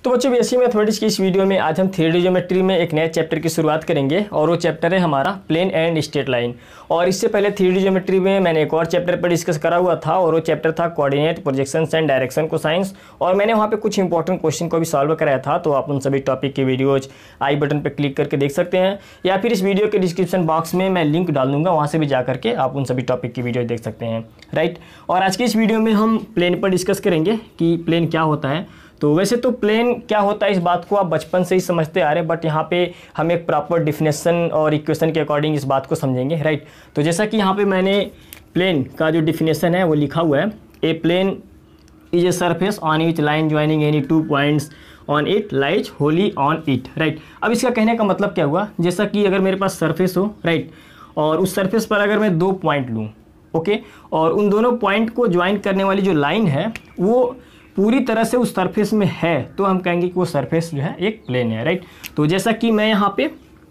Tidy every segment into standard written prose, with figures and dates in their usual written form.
तो बच्चों BSc mathematics की इस वीडियो में आज हम 3D ज्योमेट्री में एक नए चैप्टर की शुरुआत करेंगे और वो चैप्टर है हमारा प्लेन एंड स्ट्रेट लाइन। और इससे पहले 3D ज्योमेट्री में मैंने एक और चैप्टर पर डिस्कस करा हुआ था और वो चैप्टर था coordinate, projections and direction cosines, और मैंने वहाँ पे कुछ इंपॉर्टेंट क्वेश्चन को भी सॉल्व कराया था। तो आप उन सभी टॉपिक के वीडियोज आई बटन पर क्लिक करके देख सकते हैं या फिर इस वीडियो के डिस्क्रिप्शन बॉक्स में मैं लिंक डाल दूंगा, वहाँ से भी जा करके आप उन सभी टॉपिक की वीडियो देख सकते हैं, राइट। और आज की इस वीडियो में हम प्लेन पर डिस्कस करेंगे कि प्लेन क्या होता है। तो वैसे तो प्लेन क्या होता है इस बात को आप बचपन से ही समझते आ रहे हैं, बट यहाँ पे हम एक प्रॉपर डिफिनेशन और इक्वेशन के अकॉर्डिंग इस बात को समझेंगे, राइट। तो जैसा कि यहाँ पे मैंने प्लेन का जो डिफिनेशन है वो लिखा हुआ है, a plane is a surface on which line joining any two points on it lies wholly on it, right. अब इसका कहने का मतलब क्या हुआ, जैसा कि अगर मेरे पास सरफेस हो, राइट, और उस सरफेस पर अगर मैं दो पॉइंट लूँ, ओके, और उन दोनों पॉइंट को ज्वाइन करने वाली जो लाइन है वो पूरी तरह से उस सरफेस में है, तो हम कहेंगे कि वो सरफेस जो है एक प्लेन है, राइट। तो जैसा कि मैं यहाँ पे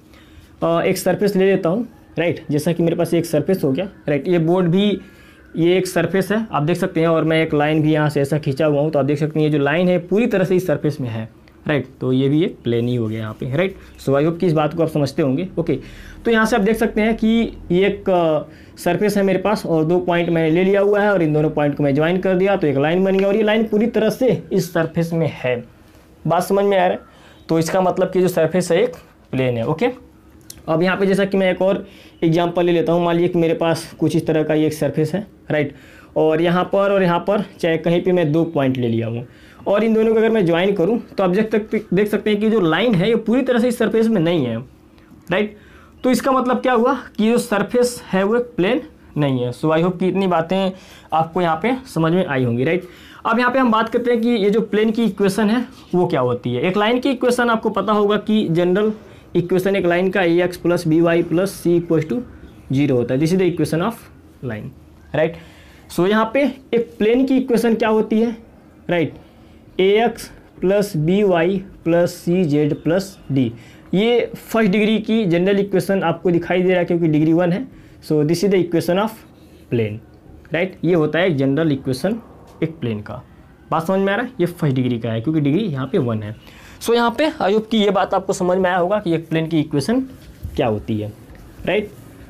एक सरफेस ले लेता हूँ, राइट, जैसा कि मेरे पास एक सरफेस हो गया, राइट। ये बोर्ड भी ये एक सरफेस है, आप देख सकते हैं, और मैं एक लाइन भी यहाँ से ऐसा खींचा हुआ हूँ, तो आप देख सकते हैं ये जो लाइन है पूरी तरह से इस सरफेस में है, राइट। तो ये भी एक प्लेन ही हो गया यहाँ पे, राइट। सो आई होप कि इस बात को आप समझते होंगे, ओके। तो यहाँ से आप देख सकते हैं कि ये एक सरफेस है मेरे पास और दो पॉइंट मैंने ले लिया हुआ है और इन दोनों पॉइंट को मैं ज्वाइन कर दिया तो एक लाइन बन गया, और ये लाइन पूरी तरह से इस सरफेस में है। बात समझ में आ रहा है? तो इसका मतलब कि जो सरफेस है एक प्लेन है, ओके। अब यहाँ पे जैसा कि मैं एक और एग्जांपल ले लेता हूँ, मान लीजिए कि मेरे पास कुछ इस तरह का ये एक सरफेस है, राइट, और यहाँ पर चाहे कहीं पे मैं दो पॉइंट ले लिया हूँ और इन दोनों को अगर मैं ज्वाइन करूँ तो आप देख सकते हैं कि जो लाइन है ये पूरी तरह से इस सरफेस में नहीं है, राइट। तो इसका मतलब क्या हुआ कि जो सरफेस है वो एक प्लेन नहीं है। सो आई होप कि इतनी बातें आपको यहाँ पे समझ में आई होंगी, राइट। अब यहाँ पे हम बात करते हैं कि ये जो प्लेन की इक्वेशन है वो क्या होती है। एक लाइन की इक्वेशन आपको पता होगा कि जनरल इक्वेशन एक लाइन का ax plus B Y plus C equals to 0 होता है। This is the equation of line, right. So यहाँ पे एक प्लेन की इक्वेशन क्या होती है, right, ax plus B Y plus C Z plus D. ये फर्स्ट डिग्री की जनरल इक्वेशन आपको दिखाई दे रहा है क्योंकि डिग्री 1 है। So this is the equation of plane, right. ये होता है एक जनरल इक्वेशन एक प्लेन का। बात समझ में आ रहा है? ये फर्स्ट डिग्री का है क्योंकि डिग्री यहाँ पे 1 है। सो यहाँ पे आई होप कि ये बात आपको समझ में आया होगा कि एक प्लेन की इक्वेशन क्या होती है, राइट।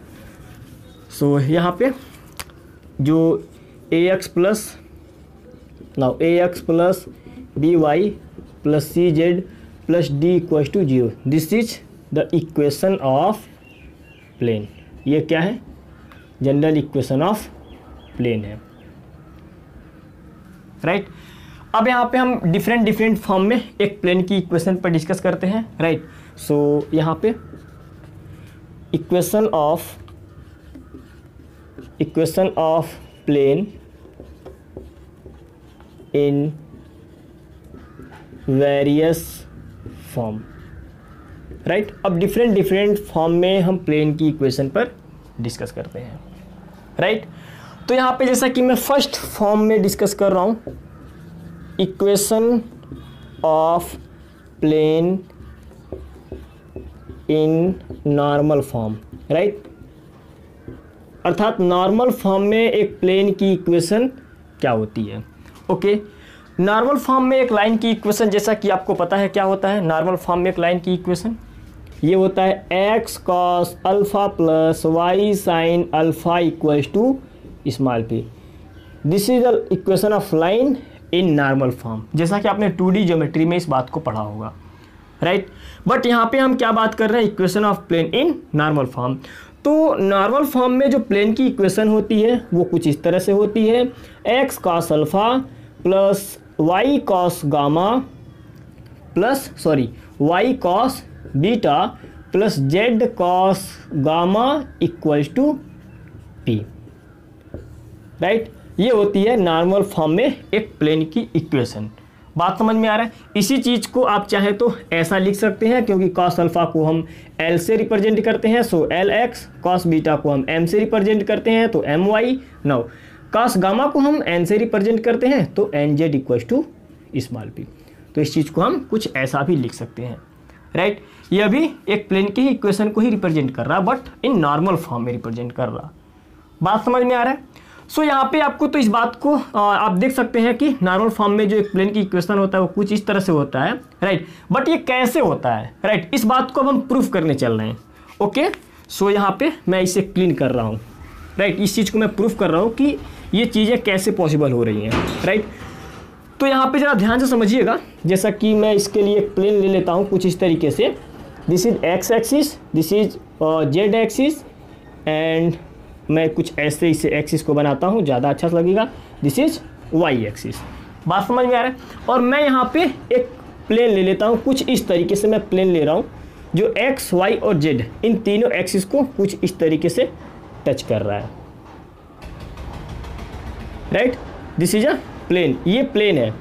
सो यहाँ पे जो ax plus B Y plus C Z plus D equals to 0, this is the equation of plane. ये क्या है? जनरल इक्वेशन ऑफ प्लेन है, राइट। अब यहाँ पे हम डिफरेंट फॉर्म में एक प्लेन की इक्वेशन पर डिस्कस करते हैं, राइट। सो यहाँ पे equation of plane in various form, right. अब डिफरेंट फॉर्म में हम प्लेन की इक्वेशन पर डिस्कस करते हैं, राइट। तो यहाँ पे जैसा कि मैं फर्स्ट फॉर्म में डिस्कस कर रहा हूँ, equation of plane in normal form, right. अर्थात नॉर्मल फॉर्म में एक प्लेन की इक्वेशन क्या होती है, ओके। नॉर्मल फॉर्म में एक लाइन की इक्वेशन जैसा कि आपको पता है क्या होता है। नॉर्मल फॉर्म में एक लाइन की इक्वेशन ये होता है x cos alpha plus y sine alpha equals to small p। This is the equation of line in normal form, जैसा कि आपने 2D ज्योमेट्री में इस बात को पढ़ा होगा, राइट। बट यहाँ पे हम क्या बात कर रहे हैं, equation of plane in normal form. तो नॉर्मल फॉर्म में जो प्लेन की इक्वेशन होती है वो कुछ इस तरह से होती है, x cos alpha plus y cos gamma plus y cos beta plus z cos gamma equals to p, right. ये होती है नॉर्मल फॉर्म में एक प्लेन की इक्वेशन। बात समझ में आ रहा है? इसी चीज़ को आप चाहे तो ऐसा लिख सकते हैं क्योंकि cos अल्फ़ा को हम l से रिप्रेजेंट करते हैं, सो lx, cos बीटा को हम m से रिप्रेजेंट करते हैं तो my, नाउ cos गामा को हम n से रिप्रेजेंट करते हैं तो nz equals to small p। तो इस चीज़ को हम कुछ ऐसा भी लिख सकते हैं, राइट। ये अभी एक प्लेन की इक्वेशन को ही रिप्रेजेंट कर रहा है बट इन नॉर्मल फॉर्म में रिप्रेजेंट कर रहा। बात समझ में आ रहा है? सो यहाँ पे आपको तो इस बात को आप देख सकते हैं कि नॉर्मल फॉर्म में जो एक प्लेन की इक्वेशन होता है वो कुछ इस तरह से होता है, राइट। बट ये कैसे होता है, राइट, इस बात को अब हम प्रूफ करने चल रहे हैं। ओके, सो यहाँ पे मैं इसे क्लीन कर रहा हूँ, राइट। इस चीज़ को मैं प्रूफ कर रहा हूँ कि ये चीज़ें कैसे पॉसिबल हो रही हैं, राइट। तो यहाँ पे ज़रा ध्यान से समझिएगा, जैसा कि मैं इसके लिए एक प्लेन ले लेता हूँ कुछ इस तरीके से। This is X axis, this is Z axis, and मैं कुछ ऐसे इसे एक्सिस को बनाता हूँ, ज़्यादा अच्छा लगेगा। This is Y axis. बात समझ में आ रहा है। और मैं यहाँ पे एक प्लेन ले लेता हूँ कुछ इस तरीके से। मैं प्लेन ले रहा हूँ जो एक्स वाई और जेड इन तीनों एक्सिस को कुछ इस तरीके से टच कर रहा है, right. This is a plane, ये प्लेन है।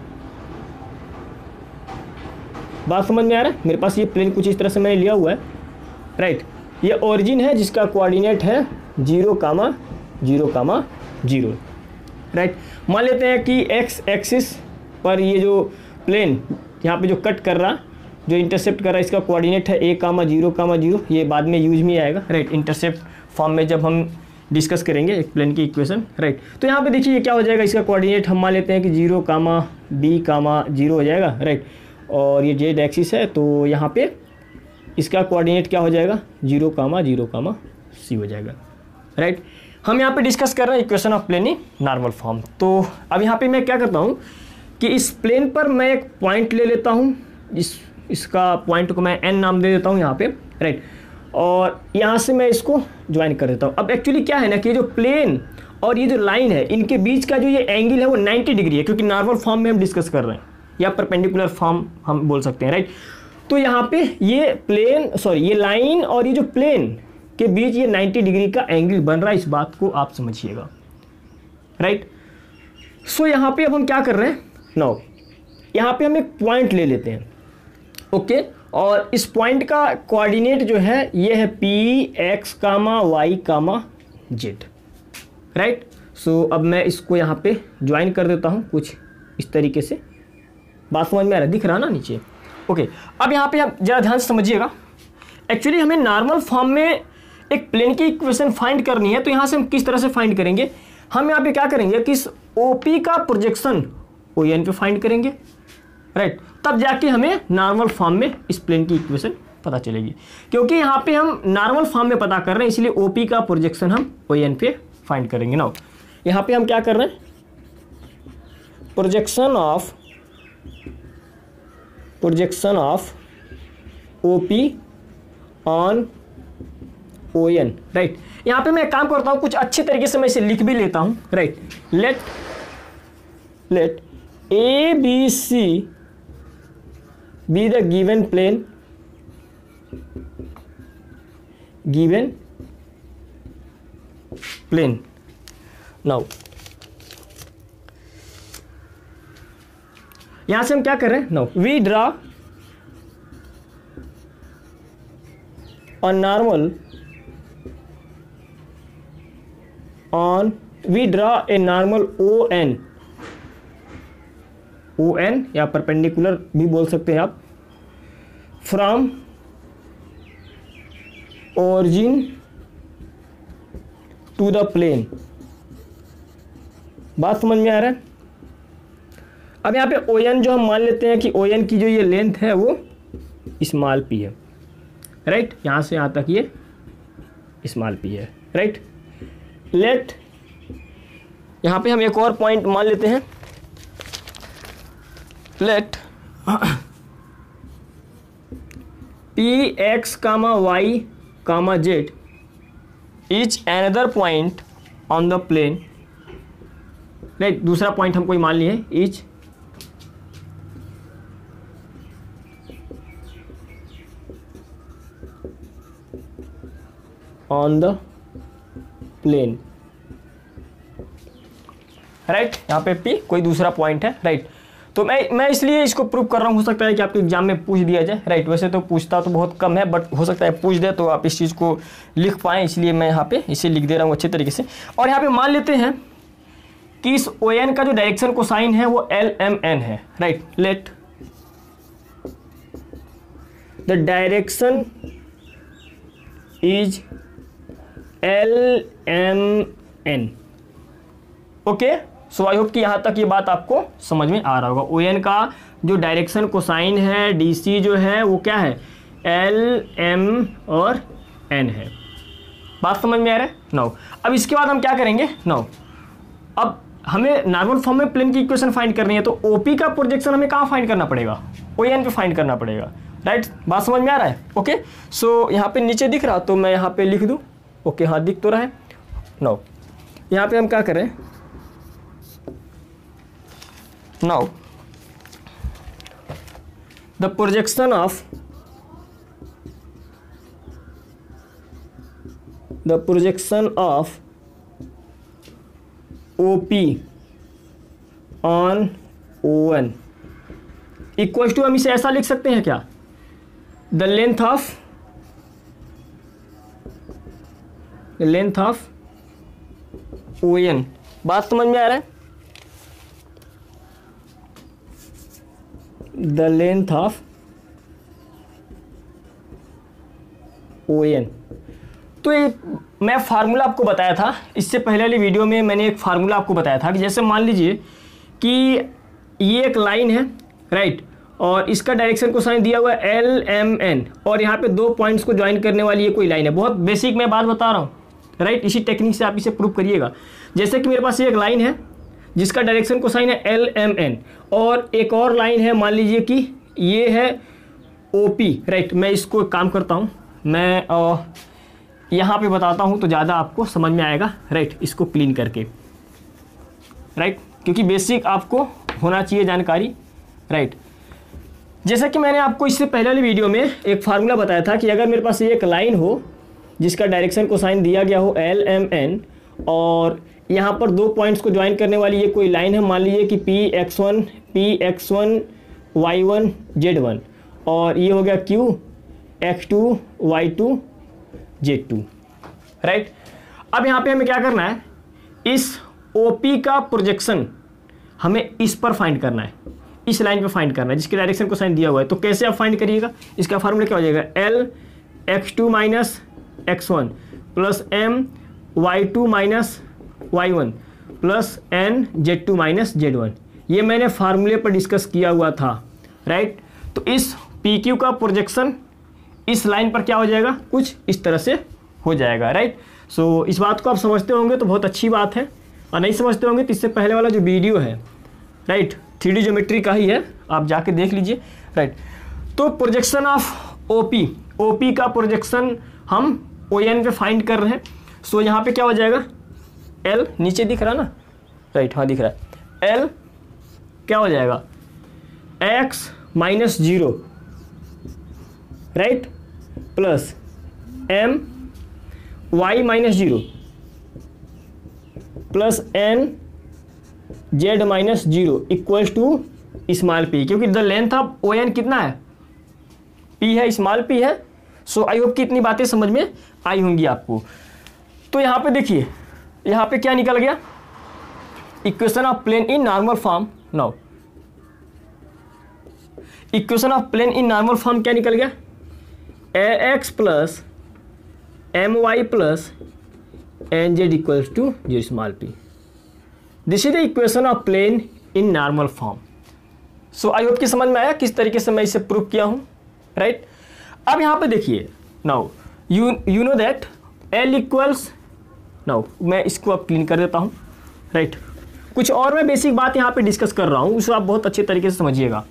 बात समझ में आ रहा है। मेरे पास ये प्लेन कुछ इस तरह से मैंने लिया हुआ है, राइट। ये ओरिजिन है जिसका कोऑर्डिनेट है 0, 0, 0, राइट। मान लेते हैं कि एक्स एक्सिस पर ये जो प्लेन यहाँ पे जो कट कर रहा, जो इंटरसेप्ट कर रहा है, इसका कोऑर्डिनेट है 1, 0, 0। ये बाद में यूज में आएगा, राइट, इंटरसेप्ट फॉर्म में जब हम डिस्कस करेंगे एक प्लेन की इक्वेशन, राइट। तो यहाँ पे देखिए ये क्या हो जाएगा, इसका कोऑर्डिनेट हम मान लेते हैं कि 0, B, 0 हो जाएगा, राइट। और ये जेड एक्सिस है तो यहाँ पे इसका कोऑर्डिनेट क्या हो जाएगा, 0, 0, C हो जाएगा, राइट। हम यहाँ पे डिस्कस कर रहे हैं equation of plane in normal form. तो अब यहाँ पे मैं क्या करता हूँ कि इस प्लेन पर मैं एक पॉइंट ले लेता हूँ, इसका पॉइंट को मैं n नाम दे देता हूँ यहाँ पे, राइट। और यहाँ से मैं इसको ज्वाइन कर देता हूँ। अब एक्चुअली क्या है ना कि ये जो प्लेन और ये जो लाइन है, इनके बीच का जो ये एंगल है वो 90 डिग्री है, क्योंकि नॉर्मल फॉर्म में हम डिस्कस कर रहे हैं, या परपेंडिकुलर फॉर्म हम बोल सकते हैं, राइट। तो यहाँ पे ये प्लेन, ये लाइन और ये जो प्लेन के बीच ये 90 डिग्री का एंगल बन रहा है, इस बात को आप समझिएगा, राइट। सो यहाँ पे अब हम क्या कर रहे हैं, नाउ यहाँ पे हम एक पॉइंट ले लेते हैं, ओके। और इस पॉइंट का कोऑर्डिनेट जो है ये है P, X, Y, Z, right. So अब मैं इसको यहाँ पे ज्वाइन कर देता हूँ कुछ इस तरीके से। बात समझ में आ रहा है, दिख रहा ना नीचे, ओके। अब यहाँ पे आप ज़रा ध्यान से समझिएगा। एक्चुअली हमें नॉर्मल फॉर्म में एक प्लेन की इक्वेशन फाइंड करनी है, तो यहाँ से हम किस तरह से फाइंड करेंगे, हम यहाँ पे क्या करेंगे कि इस OP का प्रोजेक्शन ON पे फाइंड करेंगे, राइट। तब जाके हमें नॉर्मल फॉर्म में इस प्लेन की इक्वेशन पता चलेगी। क्योंकि यहाँ पे हम नॉर्मल फॉर्म में पता कर रहे हैं, इसलिए OP का प्रोजेक्शन हम ON पे फाइंड करेंगे। नाउ यहाँ पे हम क्या कर रहे हैं, projection of OP on ON, right. यहाँ पे मैं एक काम करता हूँ, कुछ अच्छे तरीके से मैं इसे लिख भी लेता हूँ, right. Let ABC be the given plane, now यहां से हम क्या कर रहे हैं, now we draw a normal ON या परपेंडिकुलर भी बोल सकते हैं आप, from origin to the plane. बात समझ में आ रहा है। अब यहाँ पे ON जो हम मान लेते हैं कि ON की जो ये लेंथ है वो स्मॉल p है, राइट। यहाँ से यहाँ तक ये स्मॉल p है, राइट। लेट यहाँ पे हम एक और पॉइंट मान लेते हैं, let P, X, Y, Z is another point on the plane, right. दूसरा पॉइंट हम कोई मान लिए is on the plane, right. यहाँ पे P कोई दूसरा पॉइंट है, राइट। तो मैं इसलिए इसको प्रूव कर रहा हूँ, हो सकता है कि आपके एग्जाम में पूछ दिया जाए, राइट। वैसे तो पूछता तो बहुत कम है, बट हो सकता है पूछ दे तो आप इस चीज़ को लिख पाएँ, इसलिए मैं यहाँ पे इसे लिख दे रहा हूँ अच्छे तरीके से। और यहाँ पे मान लेते हैं कि इस ON का जो डायरेक्शन कोसाइन है वो LMN है, right. Let the direction is LMN, okay, so I hope कि यहाँ तक ये बात आपको समझ में आ रहा होगा। ओ एन का जो डायरेक्शन कोसाइन है डी सी जो है वो क्या है, एल एम और एन है। बात समझ में आ रहा है। नाउ अब इसके बाद हम क्या करेंगे, नाउ अब हमें नॉर्मल फॉर्म में प्लेन की इक्वेशन फाइंड करनी है, तो ओपी का प्रोजेक्शन हमें कहाँ फाइंड करना पड़ेगा, ओ एन पे फाइंड करना पड़ेगा, राइट। बात समझ में आ रहा है। ओके, सो यहाँ पे नीचे दिख रहा तो मैं यहाँ पे लिख दूँ। ओके, हाँ दिख तो रहा है। नाउ यहाँ पे हम क्या करें, now the projection of OP on ON equal to, हम इसे ऐसा लिख सकते हैं क्या, द लेंथ ऑफ ON। बात समझ में आ रहा है, द लेंथ ऑफ ON। तो ये मैं फार्मूला आपको बताया था, इससे पहले वाली वीडियो में मैंने एक फार्मूला आपको बताया था कि जैसे मान लीजिए कि ये एक लाइन है, राइट, और इसका डायरेक्शन कोसाइन दिया हुआ है LMN, और यहाँ पे दो पॉइंट्स को ज्वाइन करने वाली ये कोई लाइन है। बहुत बेसिक मैं बात बता रहा हूँ, राइट, इसी टेक्निक से आप इसे प्रूव करिएगा। जैसे कि मेरे पास ये एक लाइन है जिसका डायरेक्शन कोसाइन है LMN, और एक और लाइन है, मान लीजिए कि ये है OP, राइट। मैं इसको एक काम करता हूँ, मैं यहाँ पे बताता हूँ तो ज़्यादा आपको समझ में आएगा, राइट, इसको क्लीन करके, राइट, क्योंकि बेसिक आपको होना चाहिए जानकारी, राइट। जैसा कि मैंने आपको इससे पहले वाली वीडियो में एक फार्मूला बताया था कि अगर मेरे पास एक लाइन हो जिसका डायरेक्शन कोसाइन दिया गया हो LMN, और यहाँ पर दो पॉइंट्स को ज्वाइन करने वाली ये कोई लाइन है, मान लीजिए कि PX1 Y1 Z1, और ये हो गया QX2 Y2 Z2, राइट। अब यहाँ पे हमें क्या करना है, इस OP का प्रोजेक्शन हमें इस पर फाइंड करना है, इस लाइन पे फाइंड करना है जिसके डायरेक्शन को साइन दिया हुआ है। तो कैसे आप फाइंड करिएगा, इसका फार्मूला क्या हो जाएगा, LX2 minus X1 plus MY2 minus Y1 plus NZ2 minus Z1। ये मैंने फार्मूले पर डिस्कस किया हुआ था, राइट। तो इस PQ का प्रोजेक्शन इस लाइन पर क्या हो जाएगा, कुछ इस तरह से हो जाएगा, राइट। सो इस बात को आप समझते होंगे तो बहुत अच्छी बात है, और नहीं समझते होंगे तो इससे पहले वाला जो वीडियो है, राइट, 3D ज्योमेट्री का ही है, आप जाके देख लीजिए, राइट। तो प्रोजेक्शन ऑफ OP का प्रोजेक्शन हम ON पे फाइंड कर रहे हैं। सो यहाँ पे क्या हो जाएगा, L नीचे दिख रहा ना, राइट, हाँ दिख रहा है, L क्या हो जाएगा, X minus 0, right, plus M Y minus 0 plus N Z minus 0 equals to small p, क्योंकि द लेंथ ऑफ ON कितना है, P है, स्मॉल p है। सो आई होप कि इतनी बातें समझ में आई होंगी आपको। तो यहाँ पे देखिए, यहाँ पे क्या निकल गया, equation of plane in normal form. Now equation of plane in normal form क्या निकल गया, AX plus MY plus NZ equals to 0 small p। This is the equation of plane in normal form. So I hope कि समझ में आया किस तरीके से मैं इसे प्रूव किया हूँ, राइट। अब यहाँ पे देखिए, now you know that L equals, now मैं इसको अब क्लीन कर देता हूँ, राइट। कुछ और मैं बेसिक बात यहाँ पे डिस्कस कर रहा हूँ, उसे आप बहुत अच्छे तरीके से समझिएगा।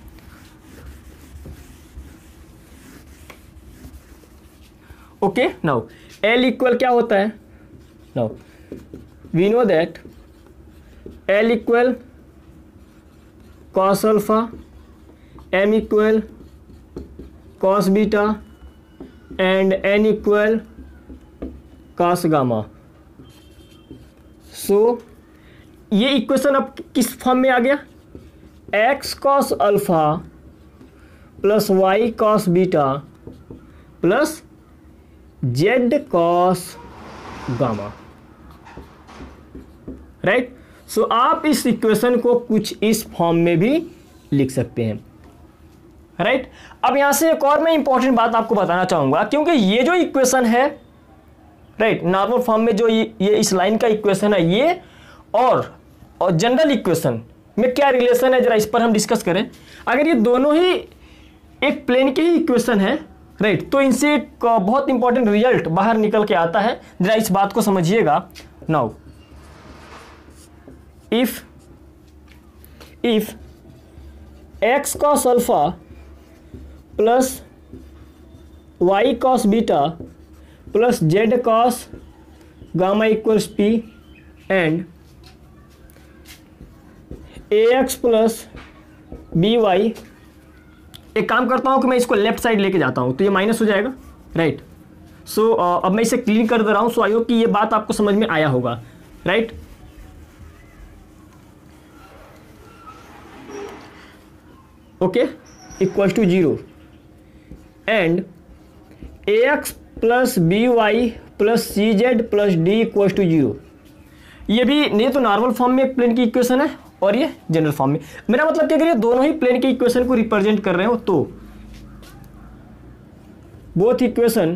ओके, नाउ L इक्वल क्या होता है, now we know that L equal cos alpha, M equal cos beta and N equal cos gamma. So ये इक्वेशन अब किस फॉर्म में आ गया, X cos alpha plus Y cos beta plus Z cos gamma, right. So आप इस equation को कुछ इस फॉर्म में भी लिख सकते हैं, राइट। अब यहां से एक और मैं इंपॉर्टेंट बात आपको बताना चाहूंगा, क्योंकि ये जो इक्वेशन है, राइट, नॉर्मल फॉर्म में जो ये इस लाइन का इक्वेशन है, ये और और जनरल इक्वेशन में क्या रिलेशन है, जरा इस पर हम डिस्कस करें। अगर ये दोनों ही एक प्लेन के ही इक्वेशन है, राइट, तो इनसे एक बहुत इंपॉर्टेंट रिजल्ट बाहर निकल के आता है। जरा इस बात को समझिएगा। Now if x cos alpha plus y cos beta plus z cos gamma equals p and ax plus by, एक काम करता हूं कि मैं इसको लेफ्ट साइड लेके जाता हूं तो ये माइनस हो जाएगा, राइट। सो अब मैं इसे क्लीन कर दे रहा हूं। सो आई होप कि ये बात आपको समझ में आया होगा, right. Okay, equals to 0 and ax plus by plus cz plus d equals to 0। ये भी ये तो नॉर्मल फॉर्म में एक प्लेन की इक्वेशन है और ये जनरल फॉर्म में। मेरा मतलब कि अगर ये दोनों ही प्लेन की इक्वेशन को रिप्रेजेंट कर रहे हो तो both equation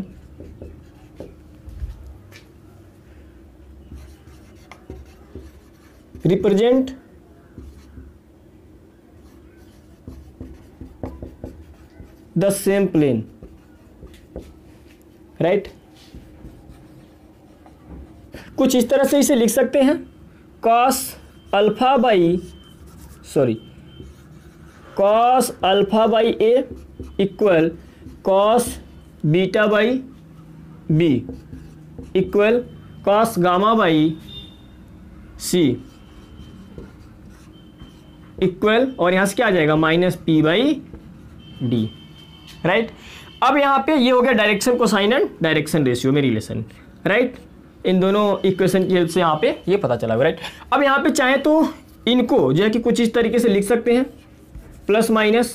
represent the same plane, right. कुछ इस तरह से इसे लिख सकते हैं, cos alpha by A equal cos beta by B equal cos gamma by C equal, और यहां से क्या आ जाएगा, minus P by D, right. अब यहाँ पे ये हो गया direction cosine and direction ratio में रिलेशन, राइट। इन दोनों इक्वेशन की हेल्प से यहाँ पे ये पता चला, राइट। अब यहाँ पे चाहे तो इनको जो है कि कुछ इस तरीके से लिख सकते हैं, plus minus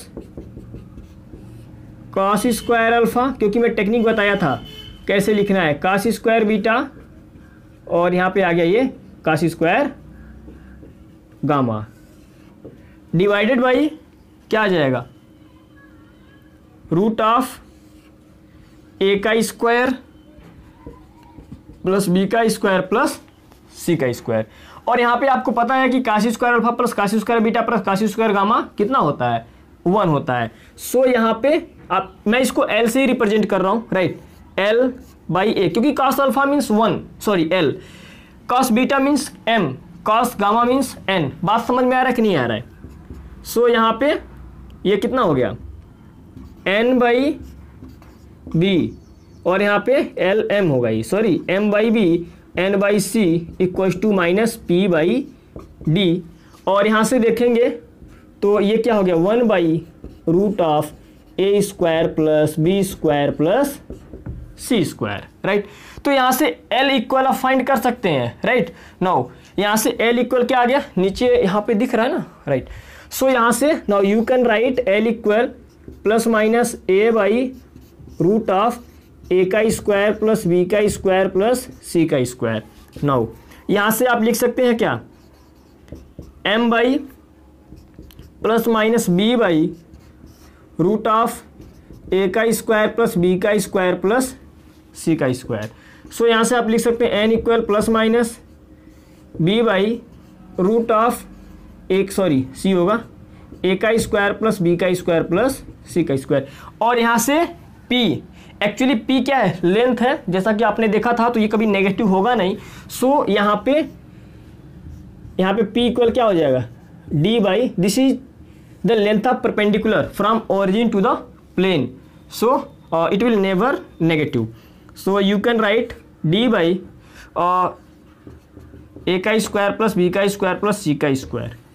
cos square alpha, क्योंकि मैं टेक्निक बताया था कैसे लिखना है, कॉस स्क्वायर बीटा और यहाँ पे आ गया ये cos square gamma, divided by क्या आ जाएगा, रूट ऑफ ए का स्क्वायर प्लस बी का स्क्वायर प्लस सी का स्क्वायर। और यहाँ पे आपको पता है कि cos square alpha plus cos square beta plus cos square gamma कितना होता है, 1 होता है। सो यहाँ पे आप, मैं इसको L से ही रिप्रेजेंट कर रहा हूँ, राइट, L बाई ए, क्योंकि cos alpha means 1, sorry L, cos beta means M, cos gamma means N। बात समझ में आ रहा है कि नहीं आ रहा है? सो यहाँ पे ये कितना हो गया, N बाई बी, और यहाँ पे एल एम होगा ये, sorry M by B N by C equals to minus P by D. और यहाँ से देखेंगे तो ये क्या हो गया, 1 by root of A square plus B square plus C square, right. तो यहाँ से एल इक्वल आप फाइंड कर सकते हैं, राइट। नाउ यहाँ से एल इक्वल क्या आ गया, नीचे यहाँ पे दिख रहा है ना, राइट। सो यहाँ से now you can write L equal plus minus A by root of A का स्क्वायर प्लस बी का स्क्वायर प्लस सी का स्क्वायर। नाउ यहाँ से आप लिख सकते हैं क्या, M by plus minus B by root of A का स्क्वायर प्लस बी का स्क्वायर प्लस सी का स्क्वायर। सो यहाँ से आप लिख सकते हैं N equal plus minus B by root of एक, सॉरी सी होगा, ए का स्क्वायर प्लस बी का स्क्वायर प्लस सी का स्क्वायर। और यहाँ से पी, एक्चुअली पी क्या है, लेंथ है, जैसा कि आपने देखा था, तो ये कभी नेगेटिव होगा नहीं। सो यहाँ पे पी इक्वल क्या हो जाएगा, D by, this is the length of perpendicular from origin to the plane, so it will never negative. So you can write D by A का स्क्वायर प्लस बी का square plus C का square,